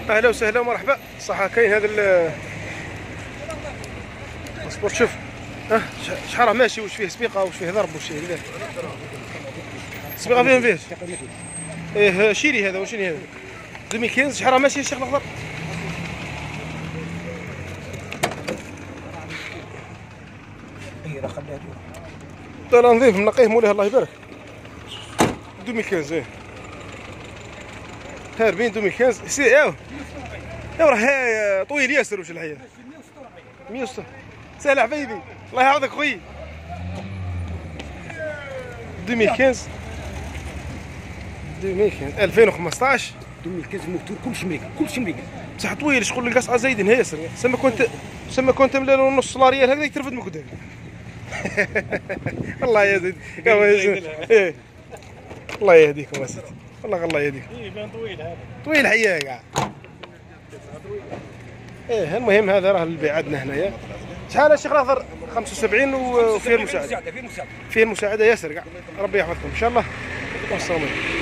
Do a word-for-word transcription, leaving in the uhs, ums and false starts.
اهلا وسهلا ومرحبا. صح كاين هذا الباسبور. شوف ها شحال راه ماشي، واش فيه سبيقه واش فيه ضرب واش فيه كذا. سبيقه فيه ما فيهش. ايه شيري هذا واش هذا ألفين وخمسطاش. شحال راه ماشي الشيخ الاخضر. اي راه خليها ترى نظيف منقيه مولاه الله يبارك. ألفين وخمسطاش ايه هاربين ألفين وخمسطاش سي ايوا ايوا راه طويل ياسر واش الحياه. مية وستة سهل حبيبي الله يعوضك خويا. ألفين وخمسطاش ألفين وخمسطاش ألفين وخمسطاش ألفين وخمسطاش الموتور كلشي مريكل كلشي مريكل بصح طويل. شغل القصعه زايدين ياسر. سما كنت سما كنت ملي نص ريال هكذا يترفد من قدام. الله يهديك ايه الله يهديكم اسيدي والله الله يهديك. يبان طويل هذا طويل حياه كاع. ايه المهم هذا راه البيع عندنا هنايا. شحال الشيخ الاخضر؟ خمسة وسبعين وفيه المساعده. فيه المساعده ياسر كاع. ربي يحفظكم ان شاء الله. والسلام عليكم.